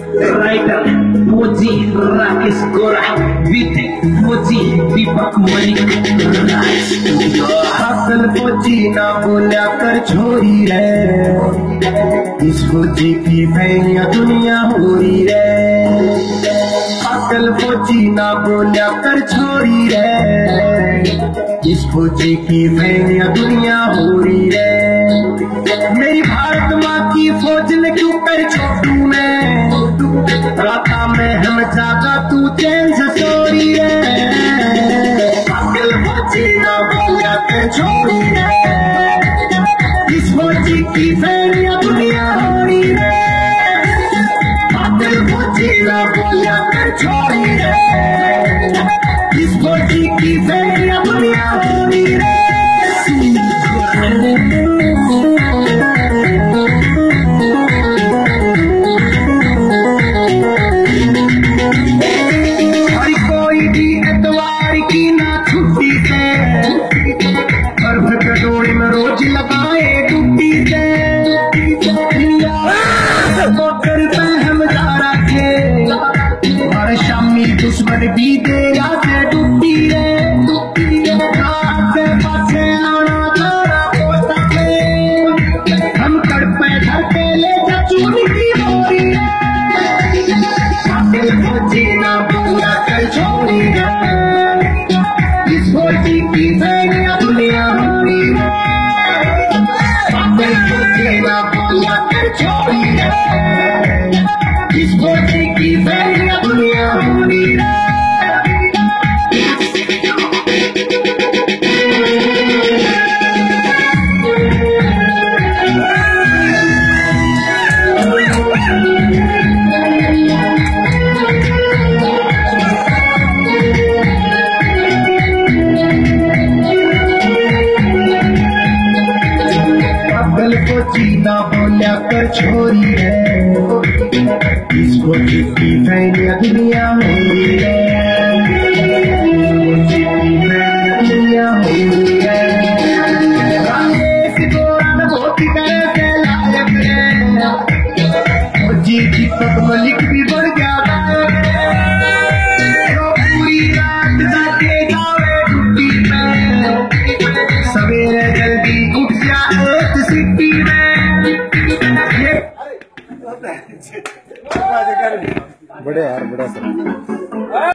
Writer मोजी Rakesh Gora with मोजी Deepak Malik hustle मोजी ना बोला कर छोरी रे, इस मोजी की फैनिया दुनिया हो रही रे। हसल मोजी ना बोला कर छोरी रे, इस फौजी की फैनिया दुनिया हो रही रे। मेरी भारत माँ की फौज ने क्यों कर छोटू ने, राता में हम जागा तू चैन से सो रही रे। हसल फौजी ना बोला कर छोरी रे, इस फौजी की फैनिया दुनिया हो रही रे। हसल फौजी ना बोला कर छोरी रे, इस फौजी की फैनिया दुनिया हो रही रे। हर कोई भी एतवार की ना छुट्टी से, हर भर कटोरे में रोज लगाए डुबकी से। मोटर पे हम जा रखे, हर शामी दुश्मन भी देगा से डुबकी रे। हम तड़पे धरते ले चून की बोरी रे। फौजी ना बोला कर छोड़ी रे, इस फौजी की फैनिया दुनिया हो रही रे। फौजी ना बोला कर छोड़ी रे, इस फौजी की फैनिया दुनिया हो रही रे। फौजी ना बोला कर छोरी है, इस फौजी की फैनिया दुनिया हो रही है। फौजी की फैनिया दुनिया हो रही है। राकेश गोरा में बहुत तरह से लायक है, फौजी दीपक मलिक भी बढ़ जाता है। पूरी रात जाके जावे ड्यूटी पे, सवेरे जल्दी उठ जाए सिटी में। बड़े यार बड़ा सर।